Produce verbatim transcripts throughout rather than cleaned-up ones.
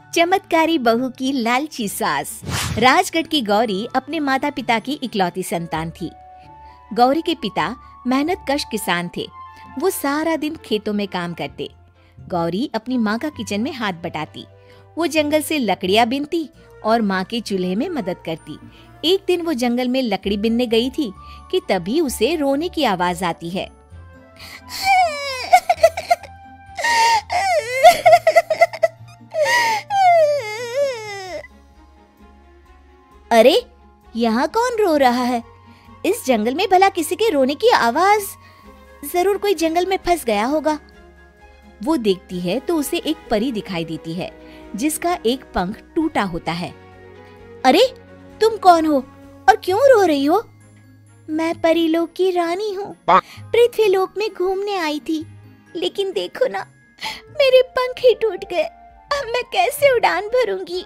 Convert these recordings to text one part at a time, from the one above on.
चमत्कारी बहू की लालची सास। राजगढ़ की गौरी अपने माता पिता की इकलौती संतान थी। गौरी के पिता मेहनत कश किसान थे। वो सारा दिन खेतों में काम करते। गौरी अपनी माँ का किचन में हाथ बटाती। वो जंगल से लकड़ियाँ बीनती और माँ के चूल्हे में मदद करती। एक दिन वो जंगल में लकड़ी बीनने गई थी कि तभी उसे रोने की आवाज आती है। अरे, यहाँ कौन रो रहा है? इस जंगल में भला किसी के रोने की आवाज? जरूर कोई जंगल में फंस गया होगा। वो देखती है तो उसे एक परी दिखाई देती है जिसका एक पंख टूटा होता है। अरे, तुम कौन हो और क्यों रो रही हो? मैं परीलोक की रानी हूँ। पृथ्वीलोक में घूमने आई थी, लेकिन देखो ना, मेरे पंख ही टूट गए। अब मैं कैसे उड़ान भरूंगी?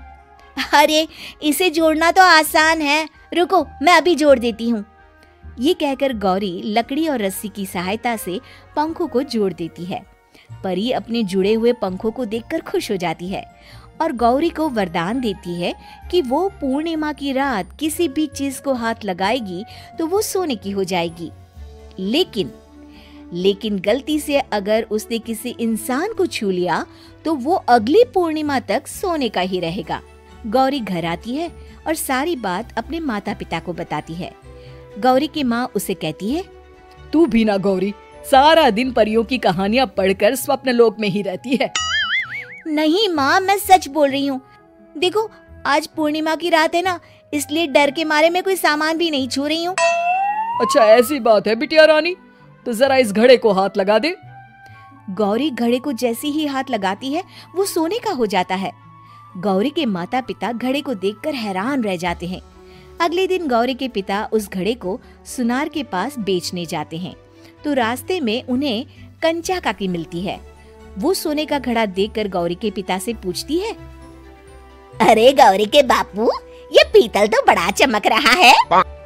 अरे, इसे जोड़ना तो आसान है। रुको, मैं अभी जोड़ देती हूँ। ये कहकर गौरी लकड़ी और रस्सी की सहायता से पंखों को जोड़ देती है। परी अपने जुड़े हुए पंखों को देखकर खुश हो जाती है और गौरी को वरदान देती है कि वो पूर्णिमा की रात किसी भी चीज को हाथ लगाएगी तो वो सोने की हो जाएगी। लेकिन लेकिन गलती से अगर उसने किसी इंसान को छू लिया तो वो अगली पूर्णिमा तक सोने का ही रहेगा। गौरी घर आती है और सारी बात अपने माता पिता को बताती है। गौरी की माँ उसे कहती है, तू भी ना गौरी, सारा दिन परियों की कहानियाँ पढ़कर स्वप्न लोक में ही रहती है। नहीं माँ, मैं सच बोल रही हूँ। देखो, आज पूर्णिमा की रात है ना, इसलिए डर के मारे मैं कोई सामान भी नहीं छू रही हूँ। अच्छा, ऐसी बात है बिटिया रानी, तो जरा इस घड़े को हाथ लगा दे। गौरी घड़े को जैसे ही हाथ लगाती है वो सोने का हो जाता है। गौरी के माता पिता घड़े को देखकर हैरान रह जाते हैं। अगले दिन गौरी के पिता उस घड़े को सुनार के पास बेचने जाते हैं तो रास्ते में उन्हें कंचा काकी मिलती है। वो सोने का घड़ा देखकर गौरी के पिता से पूछती है, अरे गौरी के बापू, ये पीतल तो बड़ा चमक रहा है।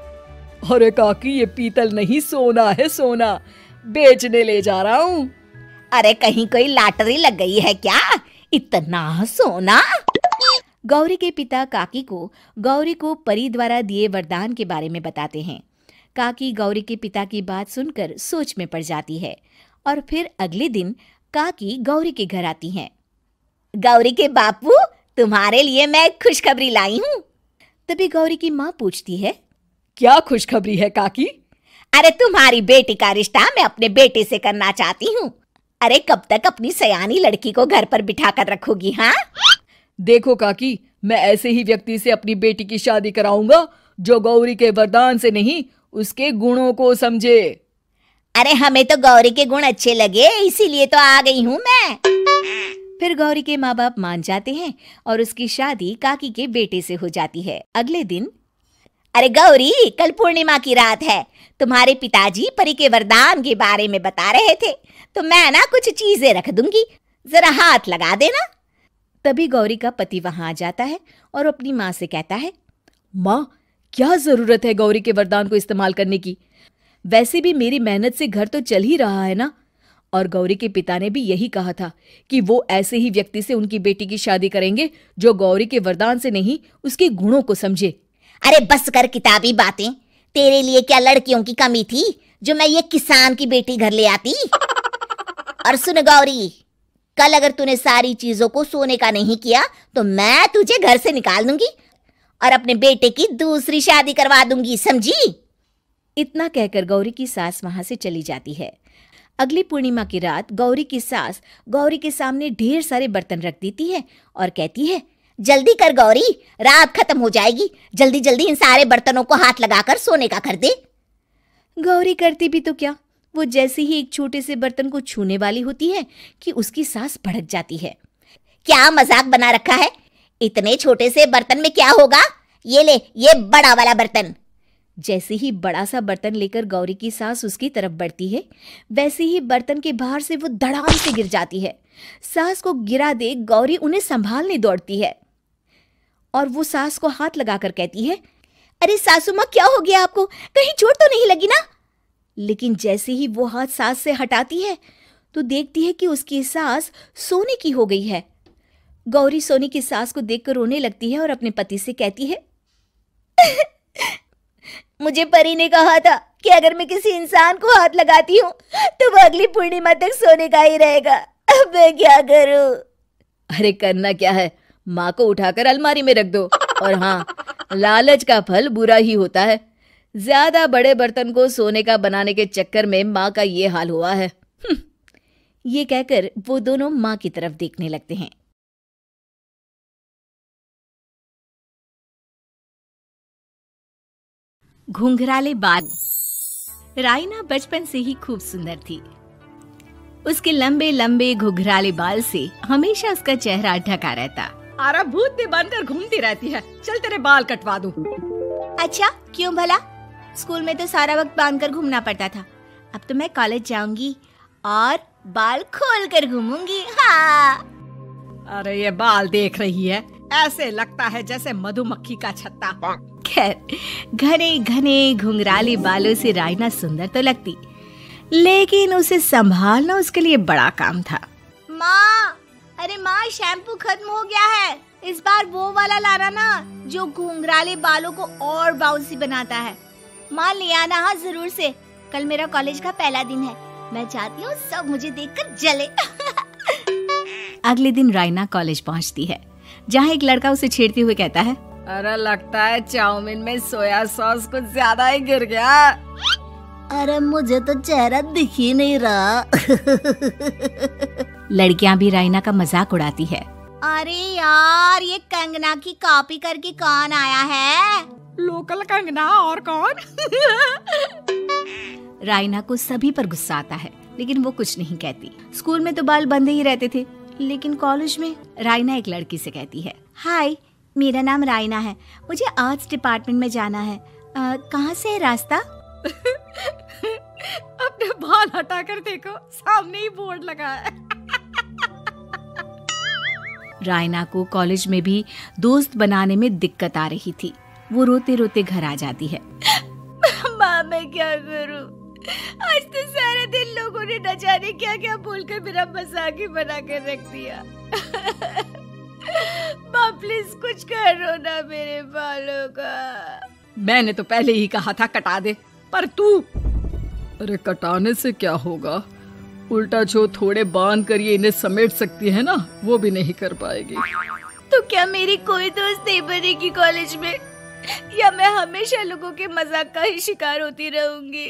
अरे काकी, ये पीतल नहीं, सोना है, सोना। बेचने ले जा रहा हूँ। अरे, कहीं कोई लॉटरी लग गई है क्या? इतना सोना? गौरी के पिता काकी को गौरी को परी द्वारा दिए वरदान के बारे में बताते हैं। काकी गौरी के पिता की बात सुनकर सोच में पड़ जाती है और फिर अगले दिन काकी गौरी के घर आती हैं। गौरी के बापू, तुम्हारे लिए मैं खुशखबरी लाई हूँ। तभी गौरी की माँ पूछती है, क्या खुशखबरी है काकी? अरे, तुम्हारी बेटी का रिश्ता मैं अपने बेटे से करना चाहती हूँ। अरे, कब तक अपनी सयानी लड़की को घर पर बिठा कर रखोगी? हाँ, देखो काकी, मैं ऐसे ही व्यक्ति से अपनी बेटी की शादी कराऊंगा जो गौरी के वरदान से नहीं, उसके गुणों को समझे। अरे, हमें तो गौरी के गुण अच्छे लगे, इसीलिए तो आ गई हूँ मैं। फिर गौरी के माँ बाप मान जाते हैं और उसकी शादी काकी के बेटे से हो जाती है। अगले दिन, अरे गौरी, कल पूर्णिमा की रात है। तुम्हारे पिताजी परी के वरदान के बारे में बता रहे थे, तो मैं ना कुछ चीजें रख दूंगी, जरा हाथ लगा देना। तभी गौरी का पति वहां आ जाता है और अपनी माँ से कहता है, माँ, क्या जरूरत है गौरी के वरदान को इस्तेमाल करने की? वैसे भी मेरी मेहनत से घर तो चल ही रहा है ना। और गौरी के पिता ने भी यही कहा था कि वो ऐसे ही व्यक्ति से उनकी बेटी की शादी करेंगे जो गौरी के वरदान से नहीं, उसके गुणों को समझे। अरे बस कर किताबी बातें। तेरे लिए क्या लड़कियों की कमी थी जो मैं ये किसान की बेटी घर ले आती? और सुन गौरी, कल अगर तूने सारी चीजों को सोने का नहीं किया तो मैं तुझे घर से निकाल दूंगी और अपने बेटे की दूसरी शादी करवा दूंगी, समझी? इतना कहकर गौरी की सास वहां से चली जाती है। अगली पूर्णिमा की रात गौरी की सास गौरी के सामने ढेर सारे बर्तन रख देती है और कहती है, जल्दी कर गौरी, रात खत्म हो जाएगी। जल्दी जल्दी इन सारे बर्तनों को हाथ लगाकर सोने का कर दे। गौरी करती भी तो क्या, वो जैसे ही एक छोटे से बर्तन को छूने वाली होती है कि उसकी सास भड़क जाती है। क्या मजाक बना रखा है? इतने छोटे से बर्तन में क्या होगा? ये ले, ये बड़ा वाला बर्तन। जैसे ही बड़ा सा बर्तन लेकर गौरी की सास उसकी तरफ बढ़ती है, वैसे ही बर्तन के बाहर से वो धड़ाम से गिर जाती है। सास को गिरा देख गौरी उन्हें संभालने दौड़ती है और वो सास को हाथ लगाकर कहती है, अरे सासू माँ, क्या हो गया आपको? कहीं चोट तो नहीं लगी ना? लेकिन जैसे ही वो हाथ सास से हटाती है तो देखती है कि उसकी सास सोने की हो गई है। गौरी सोनी की सास को देखकर रोने लगती है और अपने पति से कहती है, मुझे परी ने कहा था कि अगर मैं किसी इंसान को हाथ लगाती हूँ तो वो अगली पूर्णिमा तक सोने का ही रहेगा। अब मैं क्या करूँ? अरे करना क्या है, माँ को उठाकर अलमारी में रख दो। और हाँ, लालच का फल बुरा ही होता है। ज्यादा बड़े बर्तन को सोने का बनाने के चक्कर में माँ का ये हाल हुआ है। ये कहकर वो दोनों माँ की तरफ देखने लगते हैं। घुंघराले बाल। राइना बचपन से ही खूब सुंदर थी। उसके लंबे लंबे घुंघराले बाल से हमेशा उसका चेहरा ढका रहता। अरे भूत बनकर घूमती रहती है, चल तेरे बाल कटवा दूं। अच्छा, क्यों भला? स्कूल में तो सारा वक्त बांधकर घूमना पड़ता था। अब तो मैं कॉलेज जाऊंगी और बाल खोलकर घूमूंगी। हाँ। अरे ये बाल देख रही है, ऐसे लगता है जैसे मधुमक्खी का छत्ता। खैर, घने घने घुंघराले बालों से राइना सुंदर तो लगती, लेकिन उसे संभालना उसके लिए बड़ा काम था। माँ, अरे माँ, शैम्पू खत्म हो गया है। इस बार वो वाला लाना ना जो घुंघराले बालों को और बाउंसी बनाता है। माँ ले आना, हाँ जरूर से। कल मेरा कॉलेज का पहला दिन है, मैं चाहती हूँ सब मुझे देखकर जले। अगले दिन राइना कॉलेज पहुँचती है, जहाँ एक लड़का उसे छेड़ते हुए कहता है, अरे लगता है चाउमीन में सोया सॉस कुछ ज्यादा ही गिर गया। अरे मुझे तो चेहरा दिख ही नहीं रहा। लड़कियां भी राइना का मजाक उड़ाती है। अरे यार, ये कंगना की कॉपी करके कौन आया है? लोकल कंगना, और कौन? राइना को सभी पर गुस्सा आता है, लेकिन वो कुछ नहीं कहती। स्कूल में तो बाल बंधे ही रहते थे, लेकिन कॉलेज में राइना एक लड़की से कहती है, हाय, मेरा नाम राइना है, मुझे आर्ट्स डिपार्टमेंट में जाना है। कहाँ से है रास्ता? अपने बाल हटाकर देखो, सामने ही बोर्ड लगा है। राइना को कॉलेज में भी दोस्त बनाने में दिक्कत आ रही थी। वो रोते रोते घर आ जाती है। माँ, मैं क्या करूं? आज तो सारा दिन लोगों ने न जाने क्या क्या बोलकर मेरा मजाक ही बना कर रख दिया। माँ प्लीज कुछ करो ना मेरे बालों का। मैंने तो पहले ही कहा था कटा दे, पर तू। अरे कटाने से क्या होगा, उल्टा जो थोड़े बांध कर ये इन्हें समेट सकती है ना, वो भी नहीं कर पाएगी। तो क्या मेरी कोई दोस्त नहीं बनेगी कॉलेज में, या मैं हमेशा लोगों के मजाक का ही शिकार होती रहूंगी?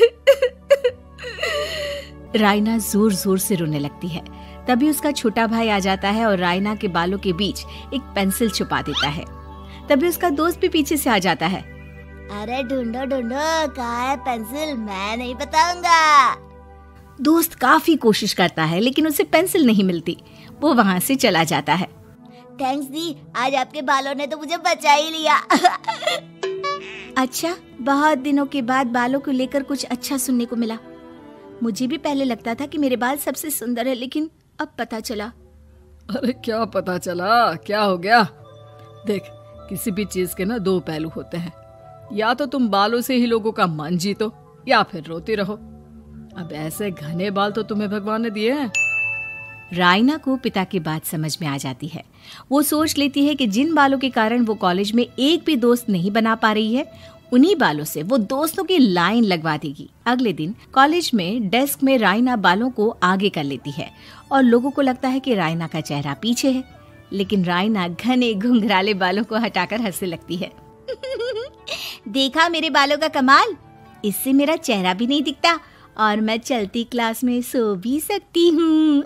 राइना जोर जोर से रोने लगती है। तभी उसका छोटा भाई आ जाता है और राइना के बालों के बीच एक पेंसिल छुपा देता है। तभी उसका दोस्त भी पीछे से आ जाता है। अरे ढूंढो ढूंढो, कहाँ है पेंसिल? मैं नहीं बताऊंगा। दोस्त काफी कोशिश करता है, लेकिन उसे पेंसिल नहीं मिलती। वो वहाँ से चला जाता है। थैंक्स दी, आज आपके बालों ने तो मुझे बचा ही लिया। अच्छा, बहुत दिनों के बाद बालों को लेकर कुछ अच्छा सुनने को मिला। मुझे भी पहले लगता था कि मेरे बाल सबसे सुंदर है, लेकिन अब पता चला। अरे क्या पता चला, क्या हो गया? देख, किसी भी चीज के ना दो पहलू होते हैं। या तो तुम बालों से ही लोगों का मन जीतो, या फिर रोते रहो। अब ऐसे घने बाल तो तुम्हें भगवान ने दिए हैं। राइना को पिता की बात समझ में आ जाती है। वो सोच लेती है कि जिन बालों के कारण वो कॉलेज में एक भी दोस्त नहीं बना पा रही है, उन्हीं बालों से वो दोस्तों की लाइन लगवा देगी। अगले दिन कॉलेज में डेस्क में राइना बालों को आगे कर लेती है और लोगों को लगता है कि राइना का चेहरा पीछे है, लेकिन राइना घने घुंघराले बालों को हटाकर हंसने लगती है। देखा मेरे बालों का कमाल, इससे मेरा चेहरा भी नहीं दिखता और मैं चलती क्लास में सो भी सकती हूँ।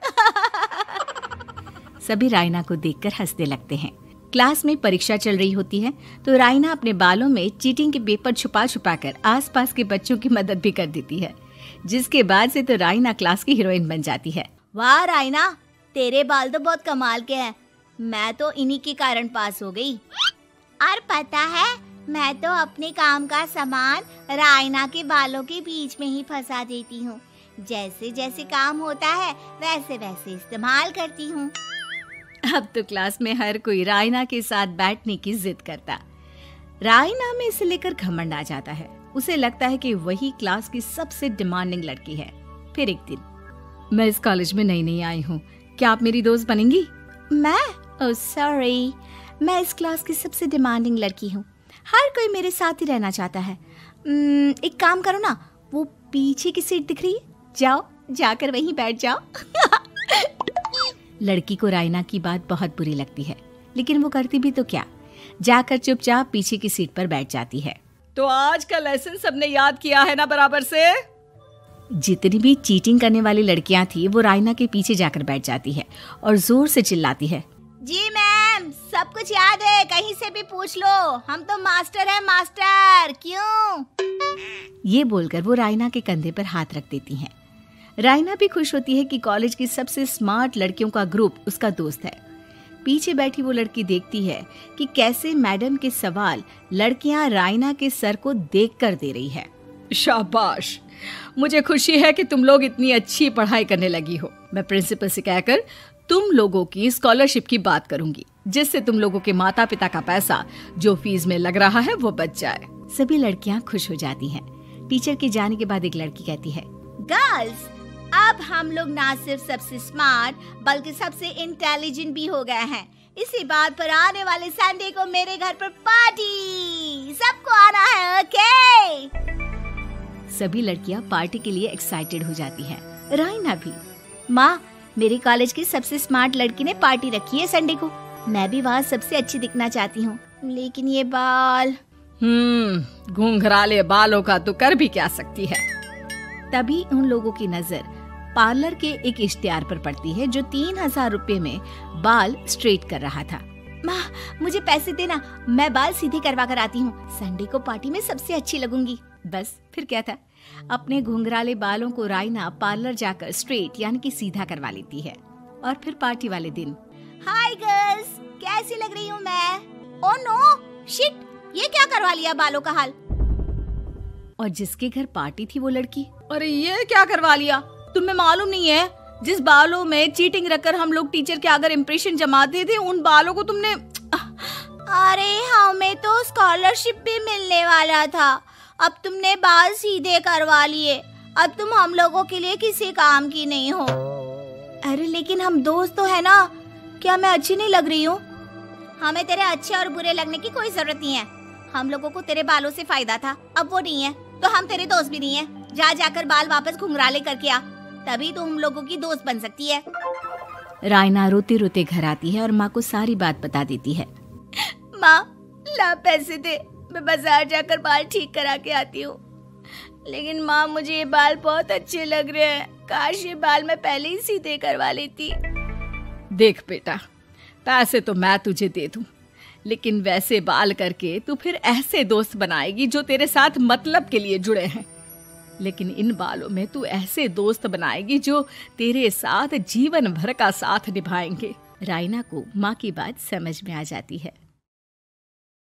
सभी राइना को देखकर हंसने लगते हैं। क्लास में परीक्षा चल रही होती है तो राइना अपने बालों में चीटिंग के पेपर छुपा छुपा कर आसपास के बच्चों की मदद भी कर देती है, जिसके बाद से तो राइना क्लास की हीरोइन बन जाती है। वाह राइना, तेरे बाल तो बहुत कमाल के हैं। मैं तो इन्हीं के कारण पास हो गई। और पता है, मैं तो अपने काम का सामान राइना के बालों के बीच में ही फंसा देती हूँ। जैसे जैसे काम होता है वैसे वैसे इस्तेमाल करती हूँ। अब तो क्लास में हर कोई राइना के साथ बैठने की जिद करता। राइना में इसे लेकर घमंड आ जाता है। उसे लगता है कि वही क्लास की सबसे डिमांडिंग लड़की है। फिर एक दिन, मैं इस कॉलेज में नई नई आई हूँ, क्या आप मेरी दोस्त बनेंगी? मैं? ओह सॉरी, मैं इस क्लास की सबसे डिमांडिंग लड़की हूँ। हर कोई मेरे साथ ही रहना चाहता है। hmm, एक काम करो ना, वो पीछे की सीट दिख रही है, जाओ जाकर वहीं बैठ जाओ। लड़की को रायना की बात बहुत बुरी लगती है, लेकिन वो करती भी तो क्या, जाकर चुपचाप पीछे की सीट पर बैठ जाती है। तो आज का लेसन सबने याद किया है ना बराबर से? जितनी भी चीटिंग करने वाली लड़कियां थी वो रायना के पीछे जाकर बैठ जाती है और जोर से चिल्लाती है, जी मैम, सब कुछ याद है, कहीं से भी पूछ लो, हम तो मास्टर हैं मास्टर, क्यों? ये बोलकर वो रायना के कंधे पर हाथ रख देती हैं। रायना भी खुश होती है कि कॉलेज की सबसे स्मार्ट लड़कियों का ग्रुप उसका दोस्त है। पीछे बैठी वो लड़की देखती है कि कैसे मैडम के सवाल लड़कियां रायना के सर को देखकर दे रही है। शाबाश, मुझे खुशी है कि तुम लोग इतनी अच्छी पढ़ाई करने लगी हो। मैं प्रिंसिपल से कहकर तुम लोगों की स्कॉलरशिप की बात करूंगी, जिससे तुम लोगों के माता पिता का पैसा जो फीस में लग रहा है वो बच जाए। सभी लड़कियां खुश हो जाती हैं। टीचर के जाने के बाद एक लड़की कहती है, गर्ल्स, अब हम लोग ना सिर्फ सबसे स्मार्ट बल्कि सबसे इंटेलिजेंट भी हो गए हैं। इसी बात पर आने वाले संडे को मेरे घर पर पार्टी, सबको आना है, ओके? सभी लड़कियां पार्टी के लिए एक्साइटेड हो जाती हैं, रायना भी। माँ, मेरे कॉलेज की सबसे स्मार्ट लड़की ने पार्टी रखी है संडे को, मैं भी वहाँ सबसे अच्छी दिखना चाहती हूँ, लेकिन ये बाल। हम्म घुंघराले बालों का तो कर भी क्या सकती है। तभी उन लोगों की नजर पार्लर के एक इश्तिहार पर पड़ती है जो तीन हजार रुपए में बाल स्ट्रेट कर रहा था। माँ, मुझे पैसे देना, मैं बाल सीधे करवा कर आती हूँ, संडे को पार्टी में सबसे अच्छी लगूंगी। बस फिर क्या था, अपने घुंघराले बालों को रायना पार्लर जाकर स्ट्रेट यानी कि सीधा करवा लेती है। और फिर पार्टी वाले दिन, हाय गर्ल्स, कैसी लग रही हूँ मैं? ओह नो, शिट, ये क्या करवा लिया बालों का हाल? और जिसके घर पार्टी थी वो लड़की, अरे ये क्या करवा लिया? तुम्हें मालूम नहीं है, जिस बालों में चीटिंग रखकर हम लोग टीचर के अगर इम्प्रेशन जमाते थे, उन बालों को तुमने। अरे हमें तो स्कॉलरशिप भी मिलने वाला था, अब तुमने बाल सीधे करवा लिए, अब तुम हम लोगों के लिए किसी काम की नहीं हो। अरे लेकिन हम दोस्त तो है ना, क्या मैं अच्छी नहीं लग रही हूँ? हमें तेरे अच्छे और बुरे लगने की कोई जरूरत नहीं है, हम लोगों को तेरे बालों से फायदा था, अब वो नहीं है तो हम तेरे दोस्त भी नहीं है। जा जाकर बाल वापस घुंघराले करके आ, तभी तो हम लोगों की दोस्त बन सकती है। रायना रोते रोते घर आती है और माँ को सारी बात बता देती है। माँ, ला पैसे दे, मैं बाजार जाकर बाल ठीक करा के आती हूँ। लेकिन माँ, मुझे ये बाल बहुत अच्छे लग रहे हैं, काश ये बाल मैं पहले ही सीधे करवा लेती। देख बेटा, पैसे तो मैं तुझे दे दूं, लेकिन वैसे बाल करके तू फिर ऐसे दोस्त बनाएगी जो तेरे साथ मतलब के लिए जुड़े हैं। लेकिन इन बालों में तू ऐसे दोस्त बनाएगी जो तेरे साथ जीवन भर का साथ निभाएंगे। रायना को माँ की बात समझ में आ जाती है।